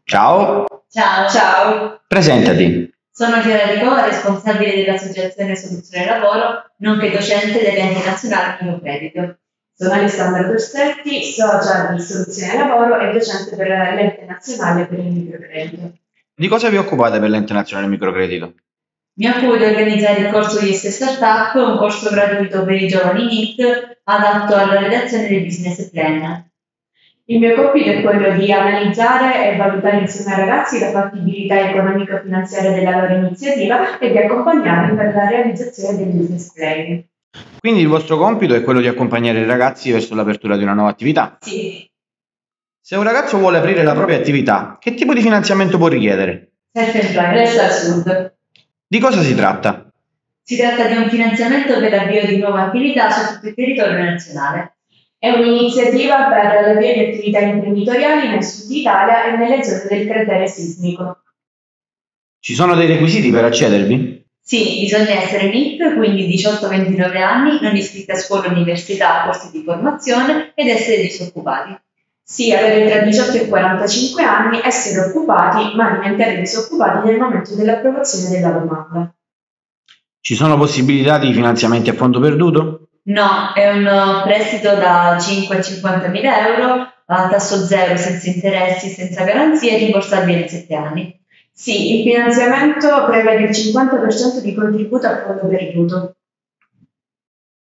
Ciao, Ciao, ciao. presentati. Sono Chiara Rico, responsabile dell'Associazione Soluzione Lavoro, nonché docente dell'Ente Nazionale Microcredito. Sono Alessandra Dorsetti, socia di Soluzione Lavoro e docente per l'Ente Nazionale per il Microcredito. Di cosa vi occupate per l'Ente Nazionale Microcredito? Mi occupo di organizzare il corso IS Startup, un corso gratuito per i giovani NEET adatto alla redazione del business plan. Il mio compito è quello di analizzare e valutare insieme ai ragazzi la fattibilità economico-finanziaria della loro iniziativa e di accompagnarli per la realizzazione del business plan. Quindi il vostro compito è quello di accompagnare i ragazzi verso l'apertura di una nuova attività? Sì. Se un ragazzo vuole aprire la propria attività, che tipo di finanziamento può richiedere? Self-employed, Resto al Sud. Di cosa si tratta? Si tratta di un finanziamento per l'avvio di nuove attività su tutto il territorio nazionale. È un'iniziativa per l'avvio di attività imprenditoriali nel sud Italia e nelle zone del cratere sismico. Ci sono dei requisiti per accedervi? Sì, bisogna essere NEET, quindi 18-29 anni, non iscritti a scuola, università, corsi di formazione ed essere disoccupati. Sì, avere tra 18 e 45 anni, essere occupati ma diventare disoccupati nel momento dell'approvazione della domanda. Ci sono possibilità di finanziamenti a fondo perduto? No, è un prestito da 5 a 50.000 euro a tasso zero, senza interessi, senza garanzie, rimborsabile in 7 anni. Sì, il finanziamento prevede il 50% di contributo a fondo perduto.